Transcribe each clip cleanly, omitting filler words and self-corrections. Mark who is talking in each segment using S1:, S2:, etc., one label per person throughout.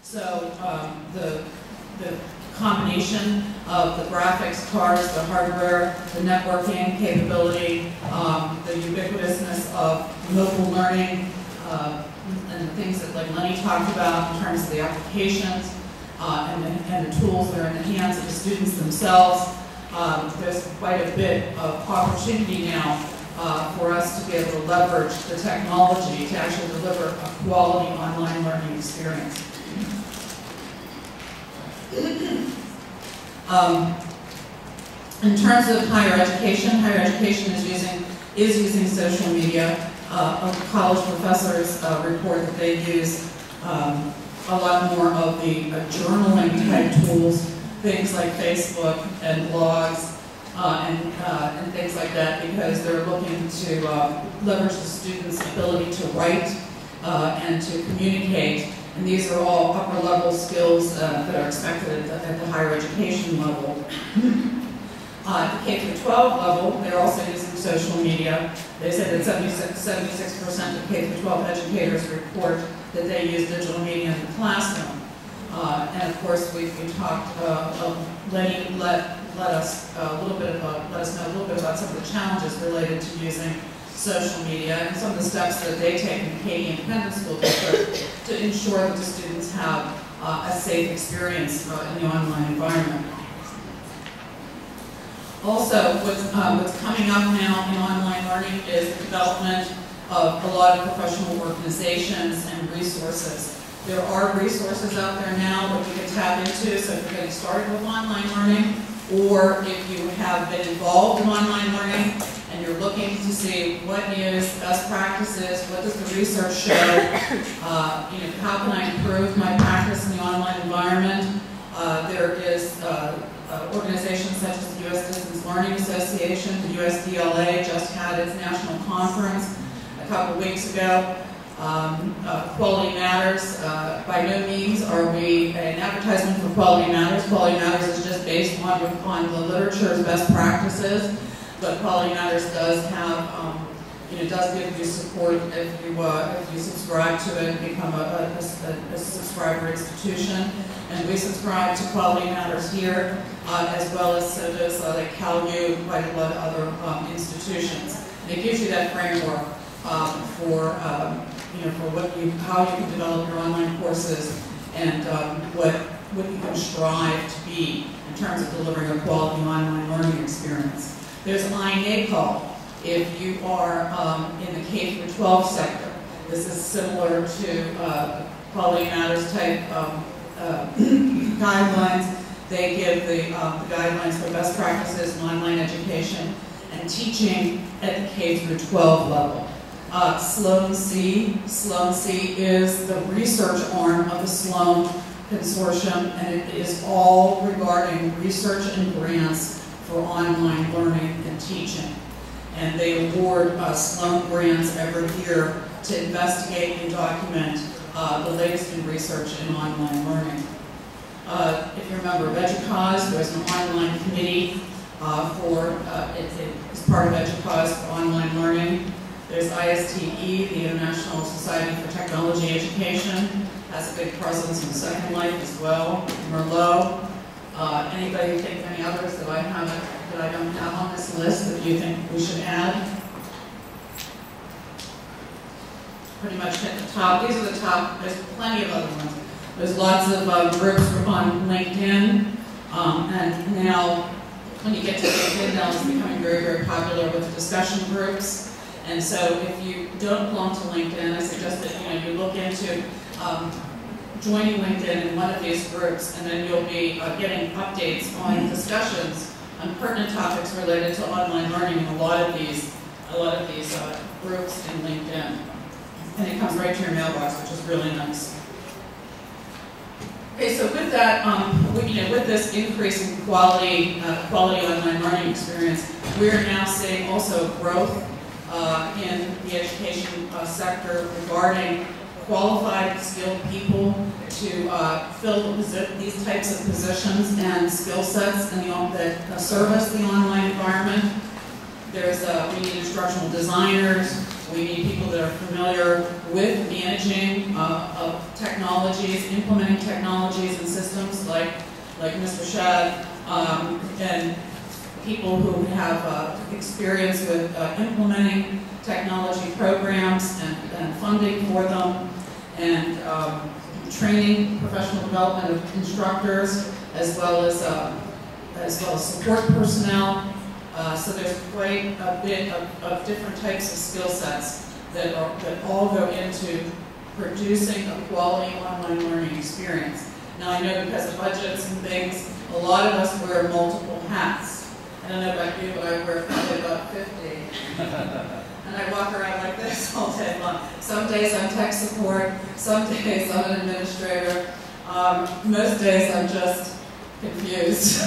S1: So the combination of the graphics cards, the hardware, the networking capability, the ubiquitousness of mobile learning, and the things that like Lenny talked about in terms of the applications and the tools that are in the hands of the students themselves. There's quite a bit of opportunity now for us to be able to leverage the technology to actually deliver a quality online learning experience. In terms of higher education is using social media. College professors report that they use a lot more of the journaling type tools, things like Facebook and blogs and things like that, because they're looking to leverage the students' ability to write and to communicate. And these are all upper level skills that are expected at the higher education level. At the K-12 level, they're also using social media. They say that 76% of K-12 educators report that they use digital media in the classroom. And of course, we talked. Lenny let us know a little bit about some of the challenges related to using social media and some of the steps that they take in the Katy Independent School District to ensure that the students have a safe experience in the online environment. Also, what's coming up now in online learning is the development of a lot of professional organizations and resources. There are resources out there now that we can tap into, so if you're getting started with online learning, or if you have been involved in online learning and you're looking to see what is best practices, what does the research show, how can I improve my practice in the online environment. There is organizations such as the U.S. Distance Learning Association. The USDLA just had its national conference a couple of weeks ago. Quality Matters, by no means are we an advertisement for Quality Matters. Quality Matters is just based on the literature's best practices, but Quality Matters does have, does give you support if you subscribe to it and become a subscriber institution. And we subscribe to Quality Matters here, as well as so does like CalU, quite a lot of other institutions. And it gives you that framework for how you can develop your online courses and what you can strive to be in terms of delivering a quality online learning experience. There's iNACOL if you are in the K-12 sector. This is similar to Quality Matters type guidelines. They give the guidelines for best practices in online education and teaching at the K-12 level. Sloan C is the research arm of the Sloan Consortium, and it is all regarding research and grants for online learning and teaching. And they award Sloan grants every year to investigate and document the latest in research in online learning. If you remember EDUCAUSE, there's an online committee it's part of EDUCAUSE for online learning. There's ISTE, the International Society for Technology Education, has a big presence in Second Life as well. Merlot. Anybody think of any others that I don't have on this list that you think we should add? Pretty much hit the top. These are the top. There's plenty of other ones. There's lots of groups on LinkedIn, and now when you get to LinkedIn, now it's becoming very, very popular with discussion groups. And so if you don't belong to LinkedIn, I suggest that you look into joining LinkedIn in one of these groups, and then you'll be getting updates on discussions on pertinent topics related to online learning in a lot of these groups in LinkedIn. And it comes right to your mailbox, which is really nice. Okay, so with that, with this increase in quality online learning experience, we are now seeing also growth in the education sector regarding qualified, skilled people to fill these types of positions and skill sets that service the online environment. We need instructional designers, We need people that are familiar with managing technologies, implementing technologies and systems like Mr. Shad, and people who have experience with implementing technology programs and funding for them, and training, professional development of instructors, as well as support personnel. So there's quite a bit of different types of skill sets that all go into producing a quality online learning experience. Now I know because of budgets and things, a lot of us wear multiple hats. I don't know about you, but I wear probably about 50. And I walk around like this all day long. Some days I'm tech support, some days I'm an administrator. Most days I'm just confused.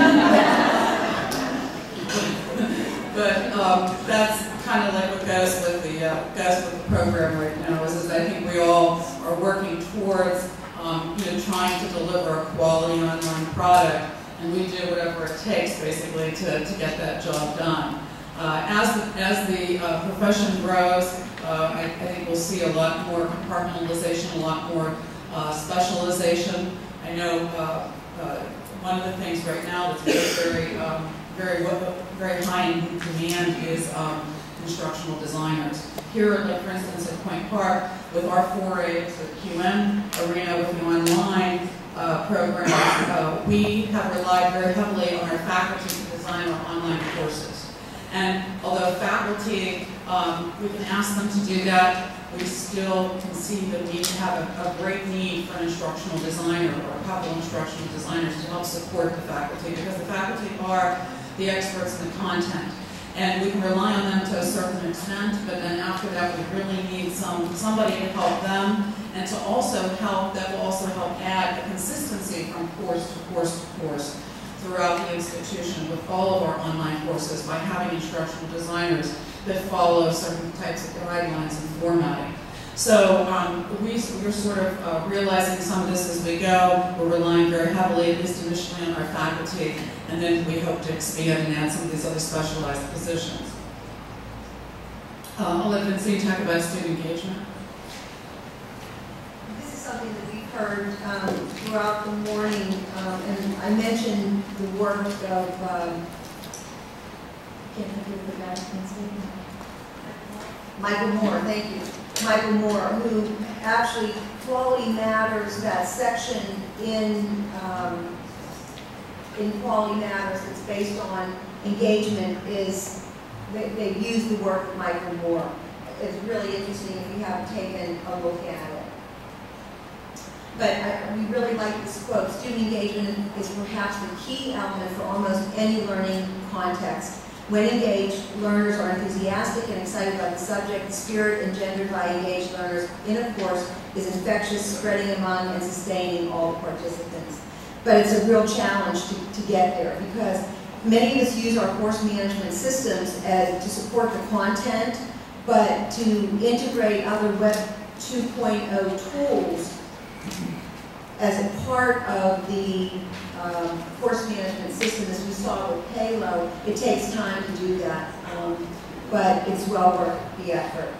S1: But that's kind of like what goes with the program right now. Is I think we all are working towards trying to deliver a quality online product, and we do whatever it takes basically to get that job done. As the profession grows, I think we'll see a lot more compartmentalization, a lot more specialization. I know one of the things right now that's very high in demand is instructional designers. Here, like for instance, at Point Park, with our foray into the QM arena with the online program, we have relied very heavily on our faculty to design our online courses. And although faculty, we can ask them to do that, we still can see the need to have a great need for an instructional designer or a couple of instructional designers to help support the faculty, because the faculty are the experts in the content. And we can rely on them to a certain extent, but then after that we really need somebody to help them, and to also help, that will also help add a consistency from course to course to course throughout the institution with all of our online courses by having instructional designers that follow certain types of guidelines and formatting. So we're sort of realizing some of this as we go. We're relying very heavily, at least initially, on our faculty, and then we hope to expand and add some of these other specialized positions. I'll let Vincent talk about student engagement.
S2: This is something that we've heard throughout the morning, and I mentioned the work of, can't think of the guy's name. Michael Moore, thank you. Michael Moore, who actually, Quality Matters, that section in Quality Matters that's based on engagement, is, they use the work of Michael Moore. It's really interesting if you haven't taken a look at it. But we really like this quote: student engagement is perhaps the key element for almost any learning context. When engaged, learners are enthusiastic and excited about the subject. The spirit engendered by engaged learners in a course is infectious, spreading among and sustaining all the participants. But it's a real challenge to get there, because many of us use our course management systems to support the content, but to integrate other Web 2.0 tools as a part of the course management system, as we saw with Halo, it takes time to do that, but it's well worth the effort.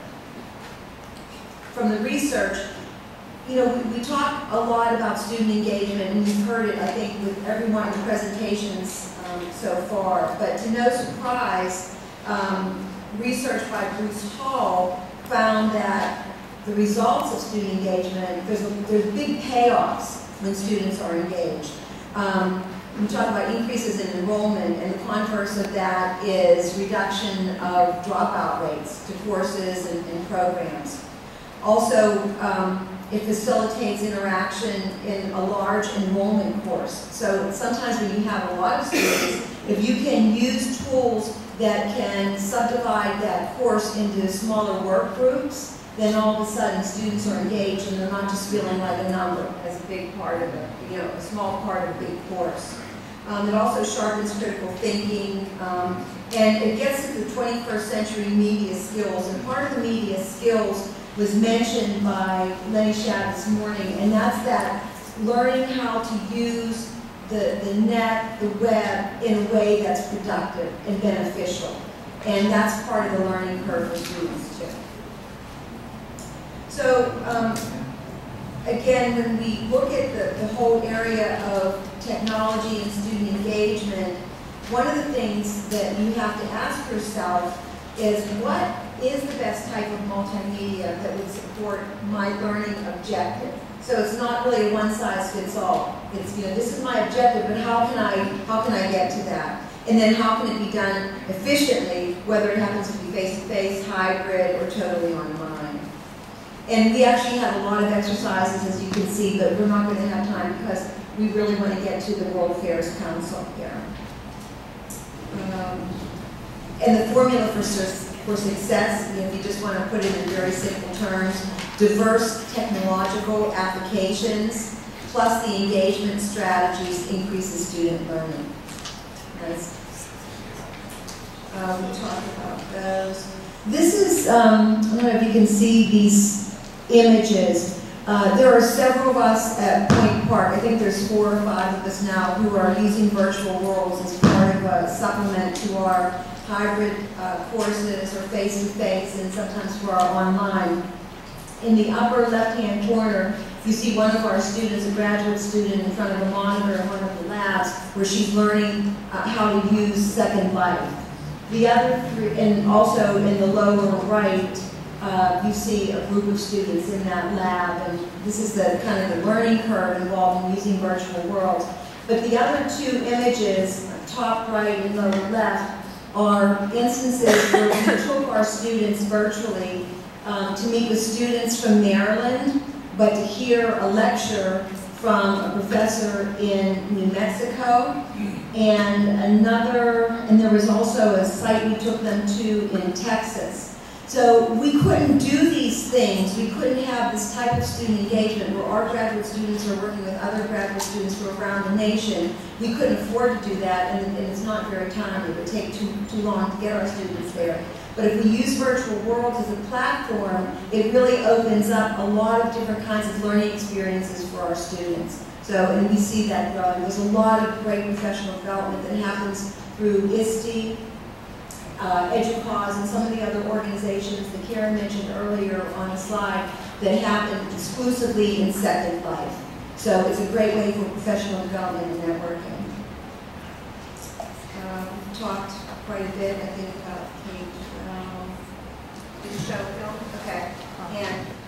S2: From the research, we talk a lot about student engagement, and you've heard it, I think, with every one of the presentations so far, but to no surprise, research by Bruce Hall found that the results of student engagement, there's big payoffs when students are engaged. We talk about increases in enrollment, and the converse of that is reduction of dropout rates to courses and programs. Also, it facilitates interaction in a large enrollment course. So sometimes when you have a lot of students, if you can use tools that can subdivide that course into smaller work groups, then all of a sudden students are engaged and they're not just feeling like a number as a big part of it, a small part of a big course. It also sharpens critical thinking, and it gets to the 21st century media skills. And part of the media skills was mentioned by Lenny Shad this morning, and that's that learning how to use the net, the web, in a way that's productive and beneficial. And that's part of the learning curve for students too. So, again, when we look at the whole area of technology and student engagement, one of the things that you have to ask yourself is, what is the best type of multimedia that would support my learning objective? So it's not really a one-size-fits-all. It's, this is my objective, but how can I get to that? And then how can it be done efficiently, whether it happens to be face-to-face, hybrid, or totally online? And we actually have a lot of exercises, as you can see, but we're not going to have time because we really want to get to the World Affairs Council here. And the formula for success, if you just want to put it in very simple terms, diverse technological applications plus the engagement strategies increases student learning. We talked about those. This is, I don't know if you can see these images. There are several of us at Point Park, I think there's 4 or 5 of us now, who are using virtual worlds as part of a supplement to our hybrid courses or face-to-face and sometimes for our online. In the upper left-hand corner, you see one of our students, a graduate student, in front of a monitor in one of the labs where she's learning how to use Second Life. The other 3, and also in the lower right, you see a group of students in that lab, and this is the kind of the learning curve involved in using virtual worlds. But the other 2 images, top right and lower left, are instances where we took our students virtually to meet with students from Maryland, but to hear a lecture from a professor in New Mexico, and there was also a site we took them to in Texas. So we couldn't do these things, we couldn't have this type of student engagement where our graduate students are working with other graduate students from around the nation. We couldn't afford to do that, and it's not very timely. It would take too long to get our students there. But if we use virtual worlds as a platform, it really opens up a lot of different kinds of learning experiences for our students. So, and we see that growing. There's a lot of great professional development that happens through ISTE, EDUCAUSE, and some of the other organizations that Karen mentioned earlier on a slide that happen exclusively in Second Life. So it's a great way for professional development and networking. We've talked quite a bit, I think, about K-12. Did you show film? Okay. And